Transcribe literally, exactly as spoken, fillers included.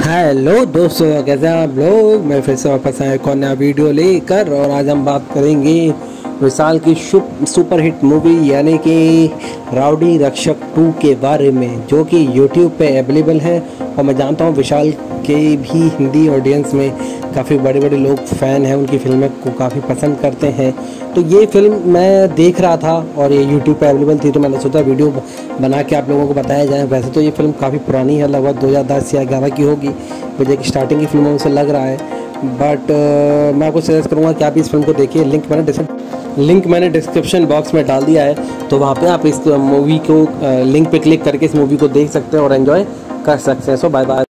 Hello दोस्तों, कैसे हैं आप लोग। मैं फिर से वापस आया एक और नया वीडियो लेकर और आज हम बात करेंगे विशाल की सुपर हिट मूवी यानी कि राउडी रक्षक टू के बारे में, जो कि यूट्यूब पे अवेलेबल है। और मैं जानता हूँ विशाल के भी हिंदी ऑडियंस में काफ़ी बड़े बड़े लोग फ़ैन हैं, उनकी फिल्में को काफ़ी पसंद करते हैं। तो ये फ़िल्म मैं देख रहा था और ये यूट्यूब पे अवेलेबल थी, तो मैंने सोचा वीडियो बना के आप लोगों को बताया जाए। वैसे तो ये फ़िल्म काफ़ी पुरानी है, लगभग दो हज़ार दस या ग्यारह की होगी, मुझे की स्टार्टिंग की फिल्मों से लग रहा है। बट uh, मैं आपको सजेस्ट करूँगा कि आप इस फिल्म को देखिए। लिंक मैंने लिंक मैंने डिस्क्रिप्शन बॉक्स में डाल दिया है, तो वहाँ पे आप इस मूवी को लिंक पे क्लिक करके इस मूवी को देख सकते हैं और एंजॉय कर सकते हैं। So bye bye.